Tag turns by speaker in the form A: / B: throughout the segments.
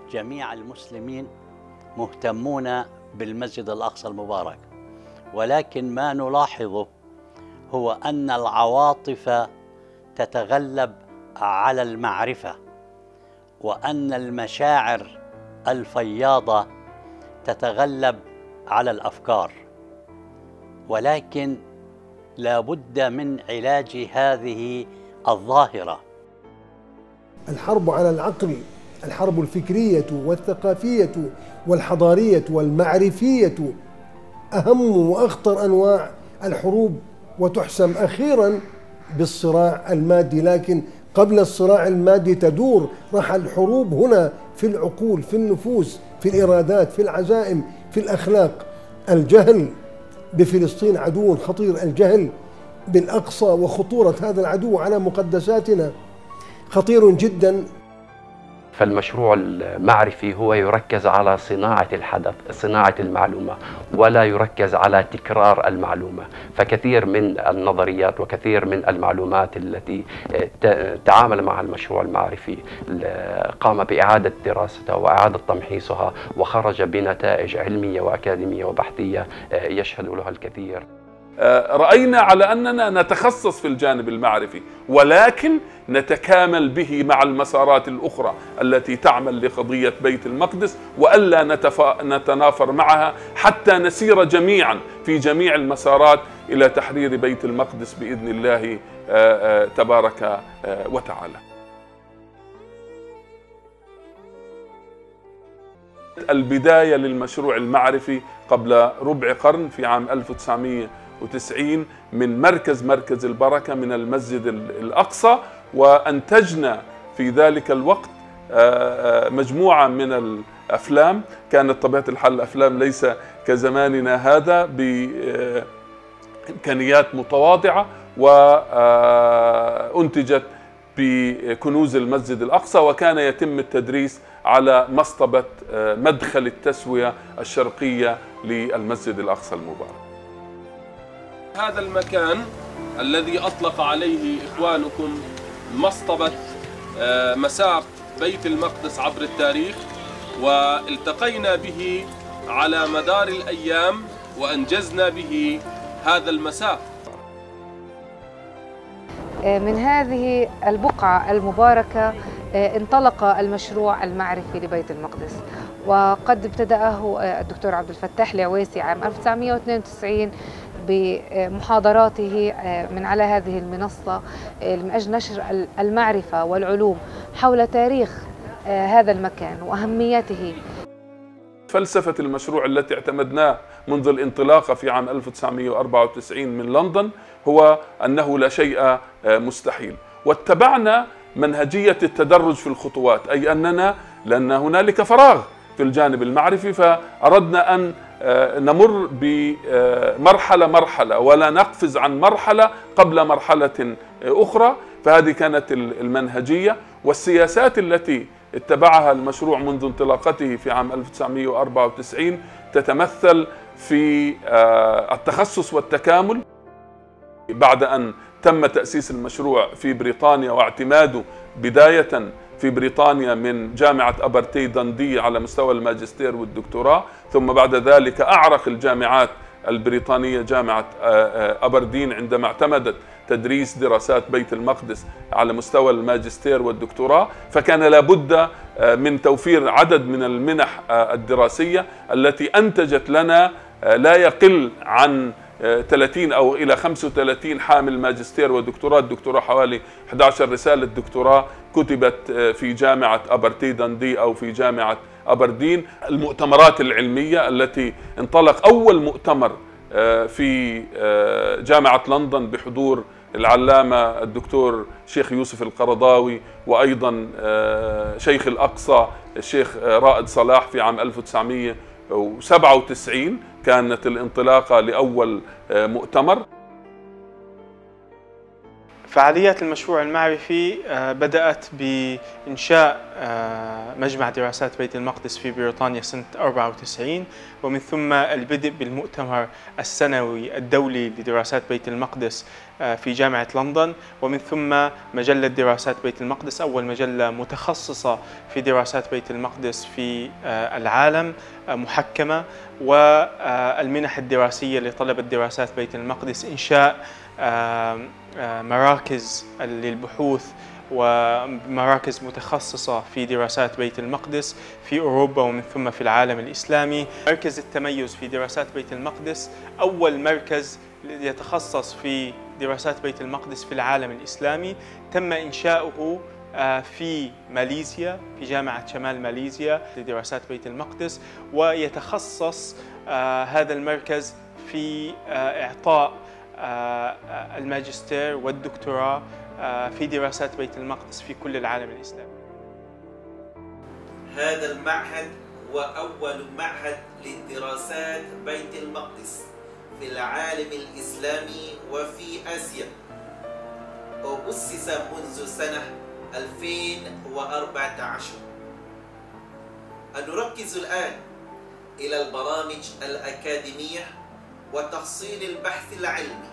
A: جميع المسلمين مهتمون بالمسجد الأقصى المبارك، ولكن ما نلاحظه هو أن العواطف تتغلب على المعرفة، وأن المشاعر الفياضة تتغلب على الأفكار، ولكن لا بد من علاج هذه الظاهرة.
B: الحرب على العقل، الحرب الفكرية والثقافية والحضارية والمعرفية أهم وأخطر أنواع الحروب، وتحسم أخيرا بالصراع المادي. لكن قبل الصراع المادي تدور راح الحروب هنا في العقول، في النفوس، في الإرادات، في العزائم، في الأخلاق. الجهل بفلسطين عدو خطير، الجهل بالأقصى وخطورة هذا العدو على مقدساتنا خطير جدا.
C: فالمشروع المعرفي هو يركز على صناعة الحدث، صناعة المعلومة، ولا يركز على تكرار المعلومة. فكثير من النظريات وكثير من المعلومات التي تعامل مع المشروع المعرفي قام بإعادة دراستها وإعادة تمحيصها، وخرج بنتائج علمية وأكاديمية وبحثية يشهد لها الكثير.
D: رأينا على أننا نتخصص في الجانب المعرفي، ولكن نتكامل به مع المسارات الأخرى التي تعمل لقضية بيت المقدس، وألا نتنافر معها حتى نسير جميعا في جميع المسارات إلى تحرير بيت المقدس بإذن الله تبارك وتعالى. البداية للمشروع المعرفي قبل ربع قرن في عام 1990 من مركز البركة من المسجد الأقصى، وأنتجنا في ذلك الوقت مجموعة من الأفلام. كانت طبيعة الحال الأفلام ليس كزماننا هذا بإمكانيات متواضعة، وأنتجت بكنوز المسجد الأقصى، وكان يتم التدريس على مصطبة مدخل التسوية الشرقية للمسجد الأقصى المبارك.
E: هذا المكان الذي أطلق عليه إخوانكم مصطبة مسار بيت المقدس عبر التاريخ، والتقينا به على مدار الأيام وأنجزنا به هذا المسار.
F: من هذه البقعة المباركة انطلق المشروع المعرفي لبيت المقدس، وقد ابتدأه الدكتور عبد الفتاح العويسي عام 1992 بمحاضراته من على هذه المنصة من أجل نشر المعرفة والعلوم حول تاريخ هذا المكان وأهميته.
D: فلسفة المشروع التي اعتمدناه منذ الانطلاقة في عام 1994 من لندن هو أنه لا شيء مستحيل، واتبعنا منهجية التدرج في الخطوات، أي أننا لأن هنالك فراغ في الجانب المعرفي، فأردنا أن نمر بمرحلة مرحلة ولا نقفز عن مرحلة قبل مرحلة أخرى. فهذه كانت المنهجية والسياسات التي اتبعها المشروع منذ انطلاقته في عام 1994 تتمثل في التخصص والتكامل. بعد أن تم تأسيس المشروع في بريطانيا واعتماده بداية في بريطانيا من جامعة أبرتي داندي على مستوى الماجستير والدكتوراه، ثم بعد ذلك أعرق الجامعات البريطانية جامعة أبردين عندما اعتمدت تدريس دراسات بيت المقدس على مستوى الماجستير والدكتوراه، فكان لابد من توفير عدد من المنح الدراسية التي أنتجت لنا لا يقل عن 30 أو إلى 35 حامل ماجستير ودكتوراه. الدكتوراه حوالي 11 رسالة دكتوراه كتبت في جامعة أبرتي داندي أو في جامعة أبردين. المؤتمرات العلمية التي انطلق أول مؤتمر في جامعة لندن بحضور العلامة الدكتور شيخ يوسف القرضاوي، وأيضا شيخ الأقصى الشيخ رائد صلاح في عام 1997 كانت الانطلاقة لأول مؤتمر.
G: فعاليات المشروع المعرفي بدأت بإنشاء مجمع دراسات بيت المقدس في بريطانيا سنة 94، ومن ثم البدء بالمؤتمر السنوي الدولي لدراسات بيت المقدس في جامعة لندن، ومن ثم مجلة دراسات بيت المقدس، أول مجلة متخصصة في دراسات بيت المقدس في العالم محكمة، والمنح الدراسية لطلبة دراسات بيت المقدس، إنشاء مراكز للبحوث ومراكز متخصصة في دراسات بيت المقدس في أوروبا ومن ثم في العالم الإسلامي. مركز التميز في دراسات بيت المقدس أول مركز يتخصص في دراسات بيت المقدس في العالم الإسلامي، تم إنشاؤه في ماليزيا في جامعة شمال ماليزيا لدراسات بيت المقدس، ويتخصص هذا المركز في إعطاء الماجستير والدكتوراه في دراسات بيت المقدس في كل العالم الإسلامي.
H: هذا المعهد هو أول معهد لدراسات بيت المقدس في العالم الإسلامي وفي آسيا، وأسس منذ سنة 2014. نركز الآن إلى البرامج الأكاديمية وتحصيل البحث العلمي.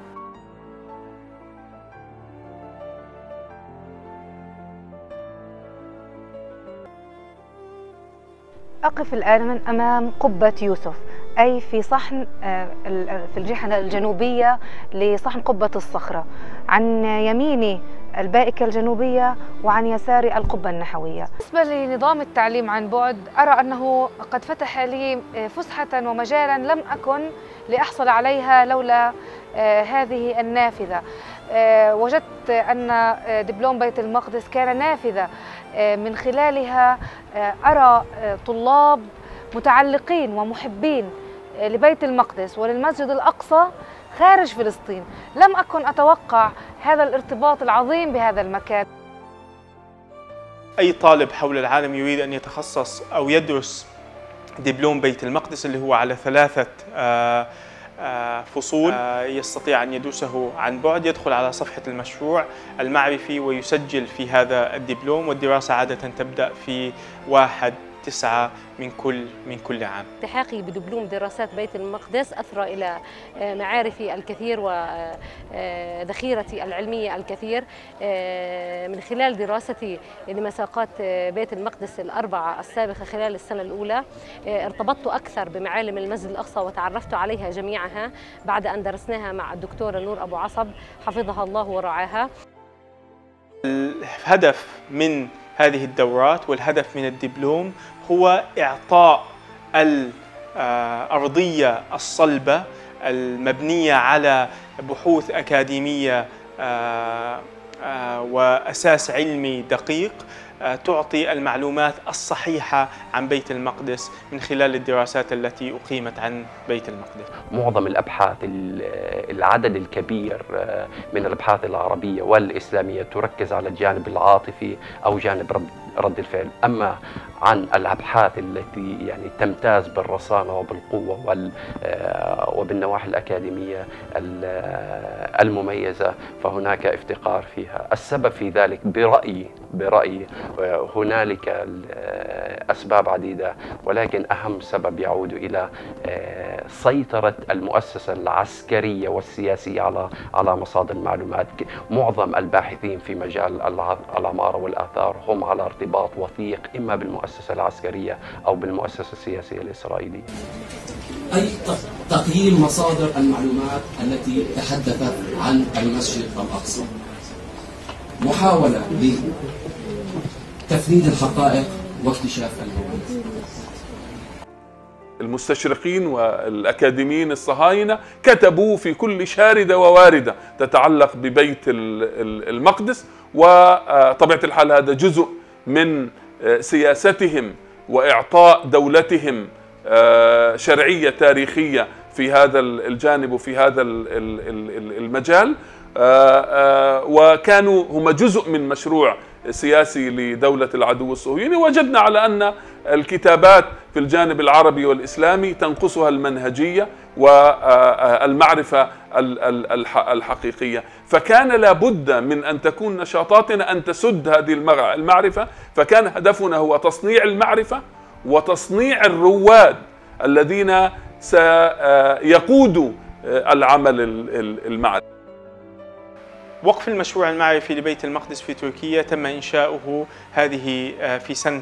F: أقف الآن أمام قبة يوسف، أي في صحن في الجهة الجنوبية لصحن قبة الصخرة، عن يميني البائكة الجنوبية وعن يساري القبة النحوية. بالنسبة لنظام التعليم عن بعد، أرى أنه قد فتح لي فسحة ومجالا لم أكن لأحصل عليها لولا هذه النافذة. وجدت أن دبلوم بيت المقدس كان نافذة من خلالها أرى طلاب متعلقين ومحبين لبيت المقدس وللمسجد الأقصى خارج فلسطين. لم أكن أتوقع هذا الارتباط العظيم بهذا المكان.
G: أي طالب حول العالم يريد أن يتخصص أو يدرس دبلوم بيت المقدس اللي هو على 3 فصول يستطيع أن يدرسه عن بعد، يدخل على صفحة المشروع المعرفي ويسجل في هذا الدبلوم، والدراسة عادة تبدأ في 1/9 من كل عام.
I: التحاقي بدبلوم دراسات بيت المقدس أثرى إلى معارفي الكثير وذخيرتي العلمية الكثير. من خلال دراستي لمساقات بيت المقدس ال4 السابقة خلال السنة الأولى، ارتبطت أكثر بمعالم المسجد الأقصى وتعرفت عليها جميعها بعد أن درسناها مع الدكتورة نور أبو عصب حفظها الله ورعاها.
G: الهدف من هذه الدورات والهدف من الدبلوم هو إعطاء الأرضية الصلبة المبنية على بحوث أكاديمية وأساس علمي دقيق تعطي المعلومات الصحيحة عن بيت المقدس من خلال الدراسات التي أقيمت عن بيت المقدس.
C: معظم الأبحاث، العدد الكبير من الأبحاث العربية والإسلامية تركز على الجانب العاطفي أو جانب رد الفعل، أما عن الأبحاث التي يعني تمتاز بالرصانة وبالقوة وبالنواحي الأكاديمية المميزة فهناك افتقار فيها. السبب في ذلك برأيي هنالك أسباب عديدة، ولكن أهم سبب يعود إلى سيطرة المؤسسة العسكرية والسياسية على مصادر المعلومات. معظم الباحثين في مجال العمارة والآثار هم على ارتباط وثيق إما بالمؤسسة العسكرية أو بالمؤسسة السياسية الإسرائيلية.
J: أي تقييم مصادر المعلومات التي تحدثت عن المسجد الأقصى، محاولة لتفنيد الحقائق واكتشاف المواد.
D: المستشرقين والأكاديميين الصهاينة كتبوا في كل شاردة وواردة تتعلق ببيت المقدس، وطبيعة الحال هذا جزء من سياستهم وإعطاء دولتهم شرعية تاريخية في هذا الجانب وفي هذا المجال، وكانوا هم جزء من مشروع سياسي لدولة العدو الصهيوني. وجدنا على أن الكتابات في الجانب العربي والإسلامي تنقصها المنهجية والمعرفة الحقيقية، فكان لابد من أن تكون نشاطاتنا أن تسد هذه المعرفة. فكان هدفنا هو تصنيع المعرفة وتصنيع الرواد الذين سيقودوا العمل المعرفي.
G: وقف المشروع المعرفي لبيت المقدس في تركيا تم إنشاؤه هذه في سنة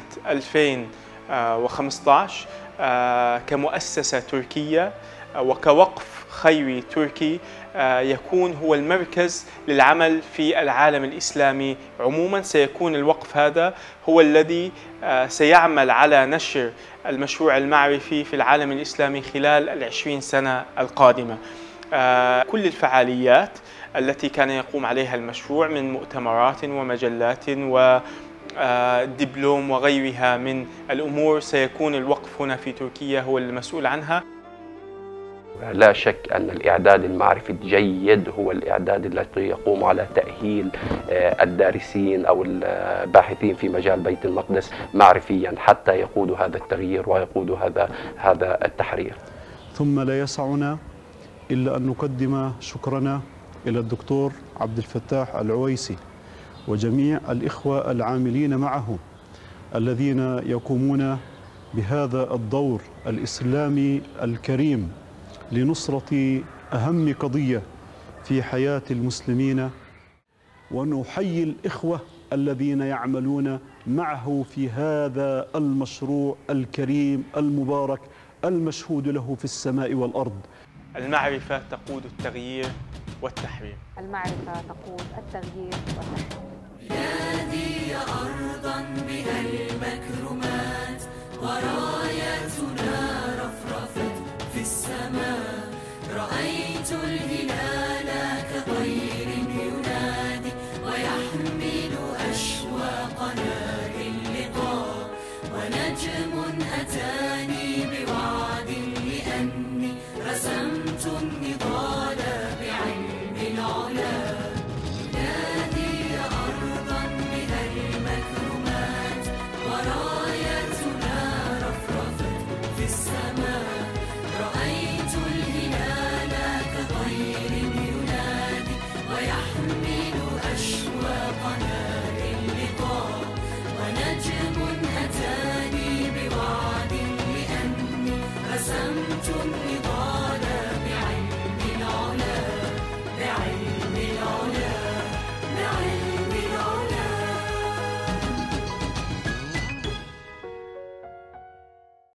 G: 2015 كمؤسسة تركية وكوقف خيري تركي يكون هو المركز للعمل في العالم الإسلامي عموما. سيكون الوقف هذا هو الذي سيعمل على نشر المشروع المعرفي في العالم الإسلامي خلال 20 سنة القادمة. كل الفعاليات التي كان يقوم عليها المشروع من مؤتمرات ومجلات ودبلوم وغيرها من الأمور سيكون الوقف هنا في تركيا هو المسؤول عنها.
C: لا شك أن الإعداد المعرفي الجيد هو الإعداد الذي يقوم على تأهيل الدارسين أو الباحثين في مجال بيت المقدس معرفيا حتى يقودوا هذا التغيير ويقودوا هذا التحرير.
K: ثم لا يسعنا إلا أن نقدم شكرنا إلى الدكتور عبد الفتاح العويسي وجميع الإخوة العاملين معه الذين يقومون بهذا الدور الإسلامي الكريم لنصرة أهم قضية في حياة المسلمين. ونحيي الإخوة الذين يعملون معه في هذا المشروع الكريم المبارك المشهود له في السماء والأرض.
G: المعرفة تقود التغيير والتحرير.
F: المعرفة تقود التغيير والتحرير.
L: بلادي أرضا بها المكرمات ورايتنا رفرفت في السماء. رأيت الهلال كطير ينادي ويحمل أشواقنا للقاء. ونجم أتاني بوعد لأني رسمت النضال